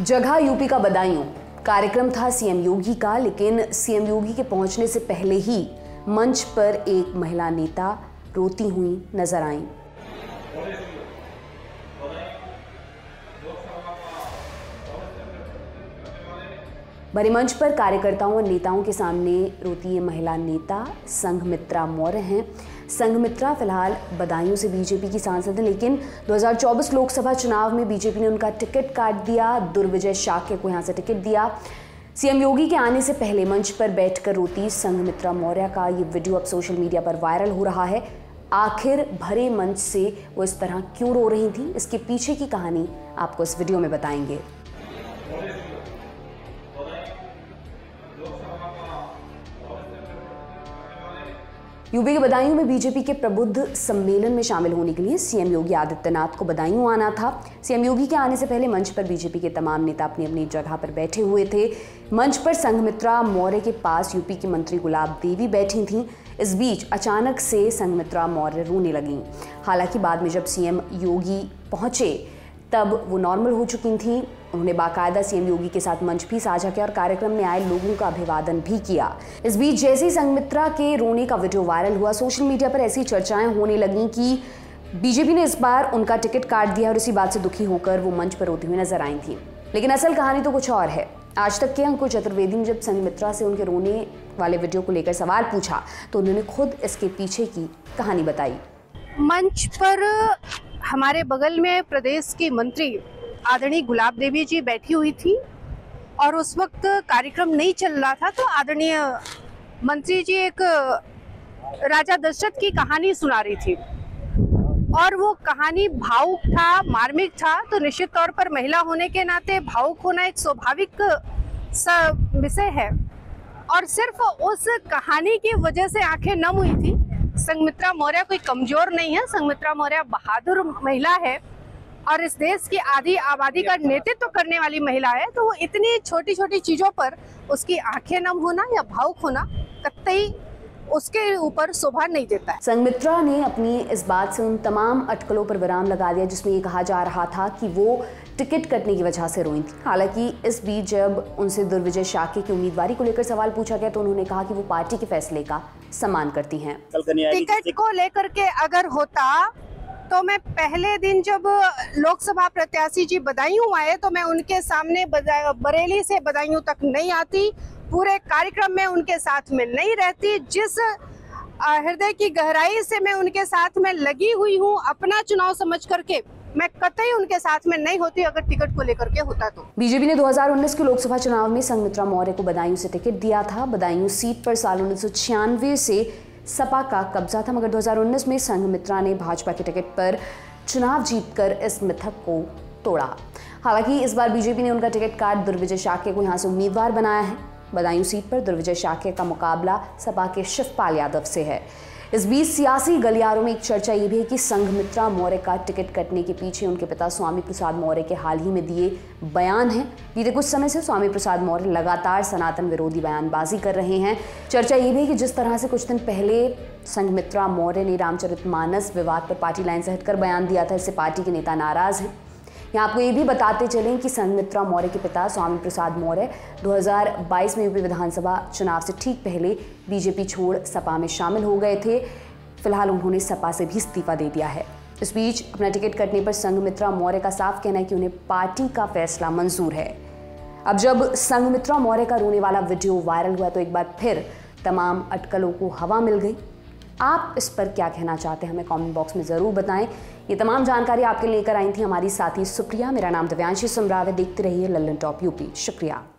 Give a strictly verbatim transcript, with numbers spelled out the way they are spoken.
जगह यूपी का बदायूं। कार्यक्रम था सीएम योगी का, लेकिन सीएम योगी के पहुंचने से पहले ही मंच पर एक महिला नेता रोती हुई नजर आईं। भरे मंच पर कार्यकर्ताओं और नेताओं के सामने रोती ये महिला नेता संघमित्रा मौर्य हैं। संघमित्रा फिलहाल बदायूं से बीजेपी की सांसद हैं, लेकिन दो हज़ार चौबीस लोकसभा चुनाव में बीजेपी ने उनका टिकट काट दिया। दुर्विजय शाक्य को यहां से टिकट दिया। सीएम योगी के आने से पहले मंच पर बैठकर रोती संघमित्रा मौर्य का ये वीडियो अब सोशल मीडिया पर वायरल हो रहा है। आखिर भरे मंच से वो इस तरह क्यों रो रही थी, इसके पीछे की कहानी आपको इस वीडियो में बताएंगे। यूपी के बदायूं में बीजेपी के प्रबुद्ध सम्मेलन में शामिल होने के लिए सीएम योगी आदित्यनाथ को बदायूं आना था। सीएम योगी के आने से पहले मंच पर बीजेपी के तमाम नेता अपनी अपनी जगह पर बैठे हुए थे। मंच पर संघमित्रा मौर्य के पास यूपी की मंत्री गुलाब देवी बैठी थीं। इस बीच अचानक से संघमित्रा मौर्य रोने लगीं। हालांकि बाद में जब सीएम योगी पहुंचे तब वो नॉर्मल हो चुकी थीं। उन्होंने बाकायदा सीएम योगी के साथ मंच भी साझा किया और कार्यक्रम में आए लोगों का अभिवादन भी किया। इस बीच जैसे ही संघमित्रा के रोने का वीडियो वायरल हुआ, सोशल मीडिया पर ऐसी चर्चाएं होने लगीं कि बीजेपी ने इस बार उनका टिकट काट दिया और इसी बात से दुखी होकर वो मंच पर रोती हुई नजर आई थी। लेकिन असल कहानी तो कुछ और है। आज तक के अंकुर चतुर्वेदी ने जब संघमित्रा से उनके रोने वाले वीडियो को लेकर सवाल पूछा तो उन्होंने खुद इसके पीछे की कहानी बताई। मंच पर हमारे बगल में प्रदेश की मंत्री आदरणीय गुलाब देवी जी बैठी हुई थी और उस वक्त कार्यक्रम नहीं चल रहा था, तो आदरणीय मंत्री जी एक राजा दशरथ की कहानी सुना रही थी और वो कहानी भावुक था, मार्मिक था। तो निश्चित तौर पर महिला होने के नाते भावुक होना एक स्वाभाविक सा विषय है और सिर्फ उस कहानी की वजह से आंखें नम हुई थी। संघमित्रा मौर्य कोई कमजोर नहीं है। संघमित्रा मौर्य बहादुर महिला है और इस देश की आधी आबादी का नेतृत्व करने वाली महिला है, तो वो इतनी छोटी छोटी चीजों पर उसकी आंखें नम होना या भावुक होना कतई उसके ऊपर शोभा नहीं देता है। संघमित्रा ने अपनी इस बात से उन तमाम अटकलों पर विराम लगा दिया जिसमें ये कहा जा रहा था कि वो टिकट कटने की वजह से रोई थी। हालांकि इस बीच जब उनसे दुर्विजय शाक्य की उम्मीदवारी को लेकर सवाल पूछा गया तो उन्होंने कहा कि वो पार्टी के फैसले का सम्मान करती हैं। टिकट को लेकर के अगर होता तो मैं पहले दिन जब लोकसभा प्रत्याशी जी बदायूं आए तो मैं उनके सामने बरेली से बदायूं तक नहीं आती, पूरे कार्यक्रम में उनके साथ में नहीं रहती। जिस हृदय की गहराई से मैं उनके साथ में लगी हुई हूँ अपना चुनाव समझ करके, मैं कतई उनके साथ में नहीं होती अगर टिकट को लेकर के होता तो। बीजेपी ने दो हज़ार उन्नीस के लोकसभा चुनाव में संघमित्रा मौर्य को बदायूं से टिकट दिया था। बदायूं सीट पर साल उन्नीस सौ छियानवे से सपा का कब्जा था, मगर दो हज़ार उन्नीस में संघमित्रा ने भाजपा के टिकट पर चुनाव जीतकर इस मिथक को तोड़ा। हालांकि इस बार बीजेपी ने उनका टिकट काट दुर्विजय शाक्य को यहां से उम्मीदवार बनाया है। बदायूं सीट पर दुर्विजय शाक्य का मुकाबला सपा के शिवपाल यादव से है। इस बीच सियासी गलियारों में एक चर्चा ये भी है कि संघमित्रा मौर्य का टिकट कटने के पीछे उनके पिता स्वामी प्रसाद मौर्य के हाल ही में दिए बयान हैं। बीते कुछ समय से स्वामी प्रसाद मौर्य लगातार सनातन विरोधी बयानबाजी कर रहे हैं। चर्चा ये भी है कि जिस तरह से कुछ दिन पहले संघमित्रा मौर्य ने रामचरितमानस विवाद पर पार्टी लाइन से हटकर बयान दिया था, इससे पार्टी के नेता नाराज हैं। यहाँ आपको ये भी बताते चलें कि संघमित्रा मौर्य के पिता स्वामी प्रसाद मौर्य दो हज़ार बाईस में यूपी विधानसभा चुनाव से ठीक पहले बीजेपी छोड़ सपा में शामिल हो गए थे। फिलहाल उन्होंने सपा से भी इस्तीफा दे दिया है। इस बीच अपना टिकट कटने पर संघमित्रा मौर्य का साफ कहना है कि उन्हें पार्टी का फैसला मंजूर है। अब जब संघमित्रा मौर्य का रोने वाला वीडियो वायरल हुआ तो एक बार फिर तमाम अटकलों को हवा मिल गई। आप इस पर क्या कहना चाहते हैं हमें कमेंट बॉक्स में ज़रूर बताएं। ये तमाम जानकारी आपके लेकर आई थी हमारी साथी सुप्रिया। मेरा नाम दिव्यांशी सुमराव है। देखते रहिए लल्लन टॉप यूपी। शुक्रिया।